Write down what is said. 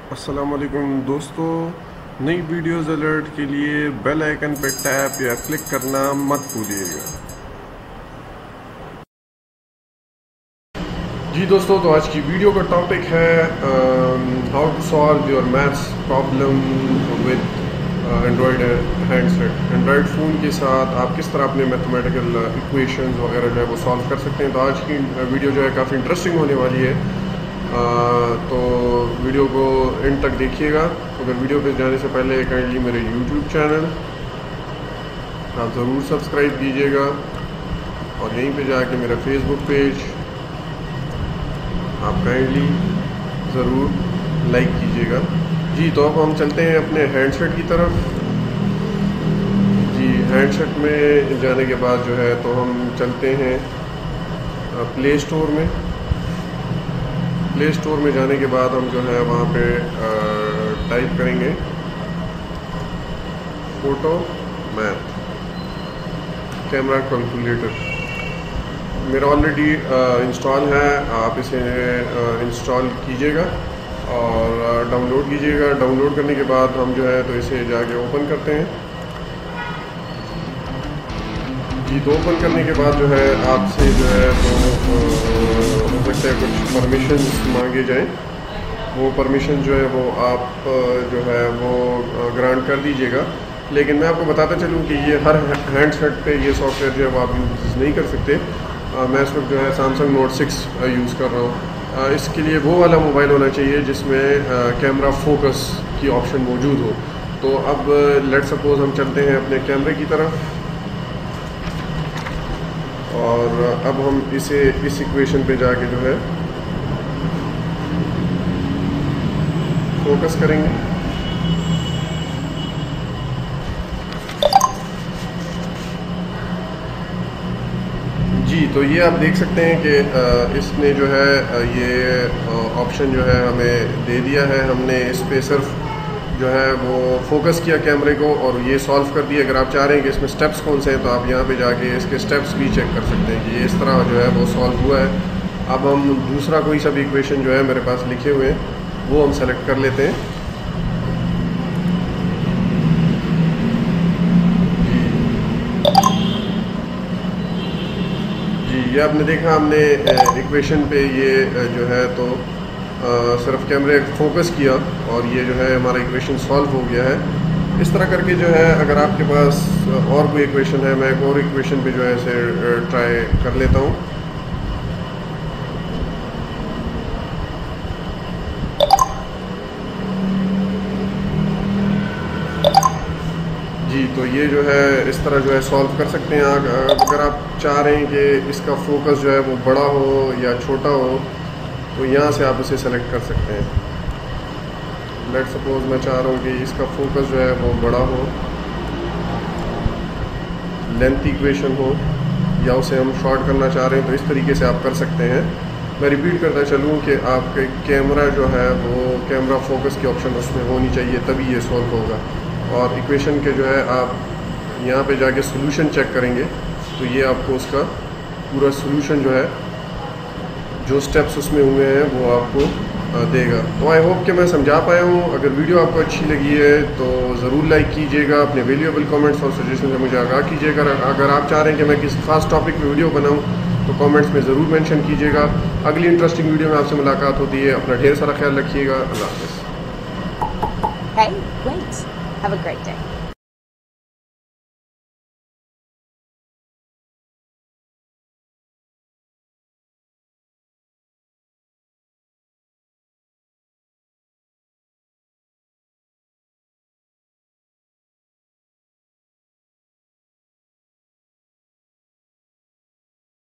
अस्सलाम वालेकुम दोस्तों, नई वीडियोस अलर्ट के लिए बेल आइकन पर टैप या क्लिक करना मत भूलिएगा। जी दोस्तों, तो आज की वीडियो का टॉपिक है how to solve your maths problem with Android handset. Android phone के साथ आप किस तरह अपने मैथमेटिकल इक्वेशंस वगैरह जो है वो सॉल्व कर सकते हैं। तो आज की वीडियो जो है काफ़ी इंटरेस्टिंग होने वाली है। तो वीडियो को एंड तक देखिएगा। अगर वीडियो पे जाने से पहले काइंडली मेरे यूट्यूब चैनल आप ज़रूर सब्सक्राइब कीजिएगा और यहीं पे जाके मेरा फेसबुक पेज आप काइंडली ज़रूर लाइक कीजिएगा। जी, तो अब हम चलते हैं अपने हैंडसेट की तरफ। जी, हैंडसेट में जाने के बाद जो है तो हम चलते हैं प्ले स्टोर में। प्ले स्टोर में जाने के बाद हम जो है वहाँ पे टाइप करेंगे photomath कैमरा कैलकुलेटर। मेरा ऑलरेडी इंस्टॉल है, आप इसे इंस्टॉल कीजिएगा और डाउनलोड कीजिएगा। डाउनलोड करने के बाद हम जो है तो इसे जाके ओपन करते हैं। जी, तो ओपन करने के बाद जो है आपसे जो है तो हो सकता है कुछ परमिशंस मांगे जाएं। वो परमिशन जो है वो आप जो है वो ग्रांट कर दीजिएगा। लेकिन मैं आपको बताता चलूँ कि ये हर हैंडसेट पे ये सॉफ्टवेयर जो है वो आप यूज़ नहीं कर सकते। मैं इस वक्त जो है सैमसंग नोट 6 यूज़ कर रहा हूँ। इसके लिए वो वाला मोबाइल होना चाहिए जिसमें कैमरा फोकस की ऑप्शन मौजूद हो। तो अब लेट सपोज हम चलते हैं अपने कैमरे की तरफ और अब हम इसे इस इक्वेशन पे जाके जो है फोकस करेंगे। जी, तो ये आप देख सकते हैं कि इसने जो है ये ऑप्शन जो है हमें दे दिया है। हमने इस पे सिर्फ जो है वो फोकस किया कैमरे को और ये सॉल्व कर दिया। अगर आप चाह रहे हैं कि इसमें स्टेप्स कौन से हैं तो आप यहाँ पे जाके इसके स्टेप्स भी चेक कर सकते हैं कि ये इस तरह जो है वो सॉल्व हुआ है। अब हम दूसरा कोई सा भी इक्वेशन जो है मेरे पास लिखे हुए हैं वो हम सेलेक्ट कर लेते हैं। जी, ये आपने देखा, हमने इक्वेशन पे ये जो है तो सिर्फ कैमरे फोकस किया और ये जो है हमारा इक्वेशन सॉल्व हो गया है। इस तरह करके जो है अगर आपके पास और कोई इक्वेशन है, मैं एक और इक्वेशन पे जो है इसे ट्राई कर लेता हूँ। जी, तो ये जो है इस तरह जो है सॉल्व कर सकते हैं। अगर आप चाह रहे हैं कि इसका फोकस जो है वो बड़ा हो या छोटा हो तो यहाँ से आप इसे सेलेक्ट कर सकते हैं। लेट सपोज मैं चाह रहा हूँ कि इसका फोकस जो है वो बड़ा हो, लेंथ इक्वेशन हो, या उसे हम शॉर्ट करना चाह रहे हैं तो इस तरीके से आप कर सकते हैं। मैं रिपीट करता चलूँ कि आपके कैमरा जो है वो कैमरा फोकस की ऑप्शन उसमें होनी चाहिए, तभी ये सॉल्व होगा। और इक्वेशन के जो है आप यहाँ पे जाके सॉल्यूशन चेक करेंगे तो ये आपको उसका पूरा सॉल्यूशन जो है जो स्टेप्स उसमें हुए हैं वो आपको देगा। तो आई होप कि मैं समझा पाया हूँ। अगर वीडियो आपको अच्छी लगी है तो ज़रूर लाइक कीजिएगा। अपने वैल्यूएबल कमेंट्स और सजेशन से मुझे आगाह कीजिएगा। अगर आप चाह रहे हैं कि मैं किसी खास टॉपिक पे वीडियो बनाऊँ तो कमेंट्स में ज़रूर मेंशन कीजिएगा। अगली इंटरेस्टिंग वीडियो में आपसे मुलाकात होती है। अपना ढेर सारा ख्याल रखिएगा। अल्लाह हाफ़िज़। Hey, wait. Have a great day.